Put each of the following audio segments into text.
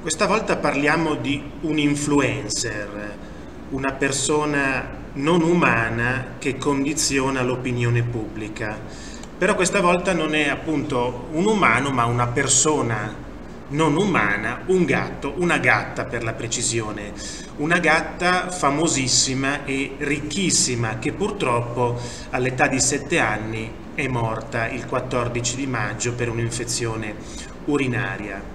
Questa volta parliamo di un influencer, una persona non umana che condiziona l'opinione pubblica. Però questa volta non è appunto un umano, ma una persona non umana, un gatto, una gatta per la precisione. Una gatta famosissima e ricchissima che purtroppo all'età di 7 anni è morta il 14 di maggio per un'infezione urinaria.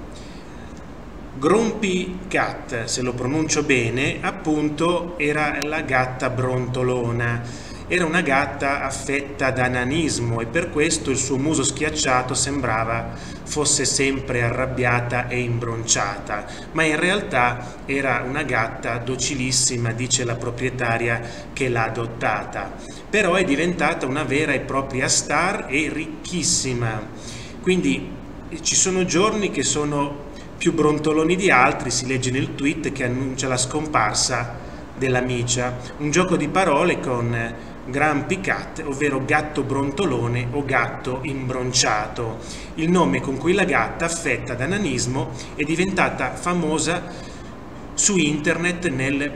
Grumpy Cat, se lo pronuncio bene, appunto era la gatta brontolona. Era una gatta affetta da nanismo e per questo il suo muso schiacciato sembrava fosse sempre arrabbiata e imbronciata, ma in realtà era una gatta docilissima, dice la proprietaria che l'ha adottata. Però è diventata una vera e propria star e ricchissima. Quindi ci sono giorni che sono più brontoloni di altri, si legge nel tweet che annuncia la scomparsa della micia, un gioco di parole con Grumpy Cat, ovvero gatto brontolone o gatto imbronciato, il nome con cui la gatta affetta da nanismo è diventata famosa su internet nel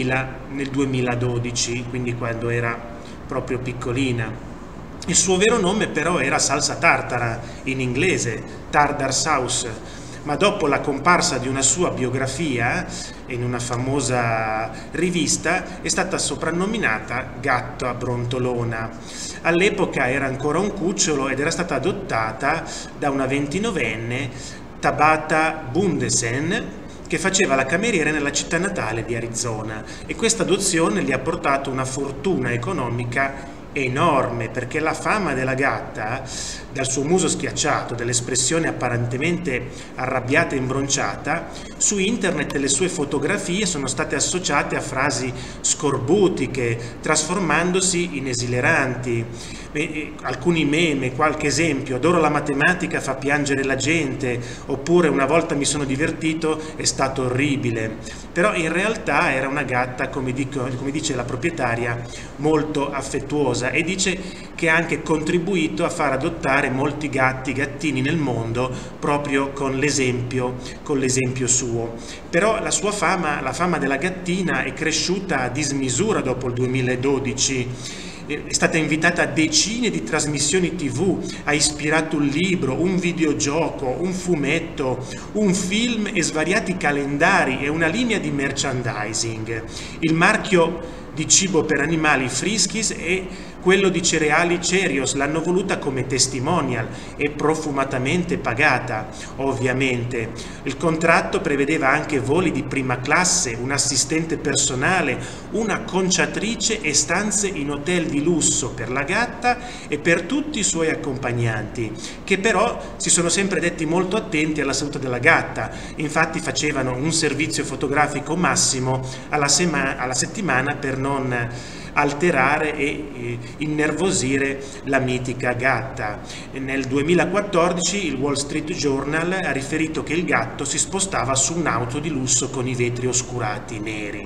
2012, quindi quando era proprio piccolina. Il suo vero nome però era salsa tartara, in inglese, tartar sauce, ma dopo la comparsa di una sua biografia in una famosa rivista è stata soprannominata gatta brontolona. All'epoca era ancora un cucciolo ed era stata adottata da una 29enne, Tabata Bundesen, che faceva la cameriera nella città natale di Arizona, e questa adozione gli ha portato una fortuna economica enorme, perché la fama della gatta, dal suo muso schiacciato, dall'espressione apparentemente arrabbiata e imbronciata, su internet le sue fotografie sono state associate a frasi scorbutiche, trasformandosi in esileranti. Alcuni meme, qualche esempio: adoro la matematica, fa piangere la gente, oppure una volta mi sono divertito, è stato orribile. Però in realtà era una gatta, come dice la proprietaria, molto affettuosa, e dice che ha anche contribuito a far adottare molti gattini nel mondo proprio con l'esempio suo. Però la sua fama, la fama della gattina, è cresciuta a dismisura dopo il 2012. È stata invitata a decine di trasmissioni TV, ha ispirato un libro, un videogioco, un fumetto, un film e svariati calendari e una linea di merchandising. Il marchio di cibo per animali Friskies e quello di cereali Cheerios l'hanno voluta come testimonial e profumatamente pagata, ovviamente. Il contratto prevedeva anche voli di prima classe, un assistente personale, una conciatrice e stanze in hotel di lusso per la gatta e per tutti i suoi accompagnanti, che però si sono sempre detti molto attenti alla salute della gatta. Infatti facevano un servizio fotografico massimo alla settimana per non alterare e innervosire la mitica gatta. Nel 2014 il Wall Street Journal ha riferito che il gatto si spostava su un'auto di lusso con i vetri oscurati neri.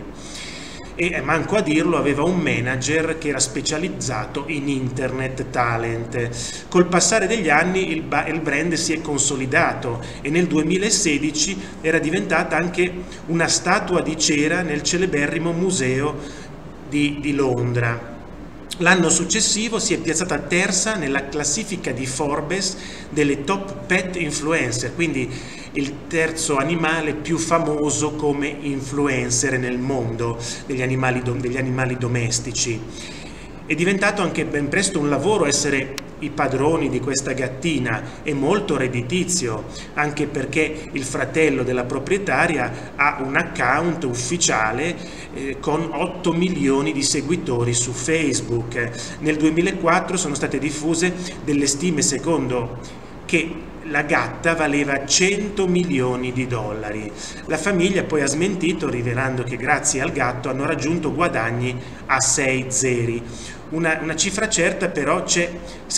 E manco a dirlo, aveva un manager che era specializzato in internet talent. Col passare degli anni il brand si è consolidato e nel 2016 era diventata anche una statua di cera nel celeberrimo museo di Londra. L'anno successivo si è piazzata terza nella classifica di Forbes delle top pet influencer, quindi il terzo animale più famoso come influencer nel mondo degli animali domestici. È diventato anche ben presto un lavoro essere i padroni di questa gattina, è molto redditizio, anche perché il fratello della proprietaria ha un account ufficiale con 8 milioni di seguitori su Facebook. Nel 2004 sono state diffuse delle stime secondo che la gatta valeva 100 milioni di dollari. La famiglia poi ha smentito, rivelando che grazie al gatto hanno raggiunto guadagni a 6 zeri. Una cifra certa però c'è: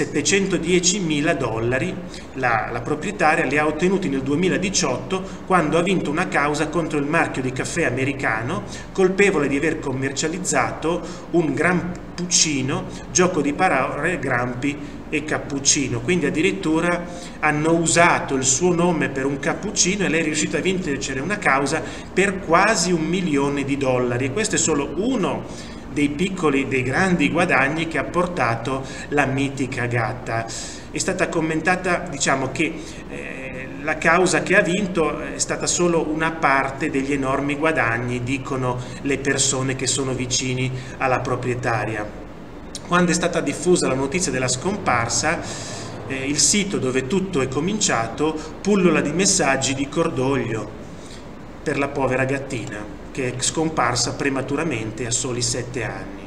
710 mila dollari la proprietaria li ha ottenuti nel 2018, quando ha vinto una causa contro il marchio di caffè americano, colpevole di aver commercializzato un grampuccino, gioco di parole Grumpy e cappuccino, quindi addirittura hanno usato il suo nome per un cappuccino e lei è riuscita a vincere una causa per quasi $1 milione, e questo è solo uno dei grandi guadagni che ha portato la mitica gatta. È stata commentata, diciamo, che la causa che ha vinto è stata solo una parte degli enormi guadagni, dicono le persone che sono vicini alla proprietaria. Quando è stata diffusa la notizia della scomparsa, il sito dove tutto è cominciato pullola di messaggi di cordoglio per la povera gattina che è scomparsa prematuramente a soli 7 anni.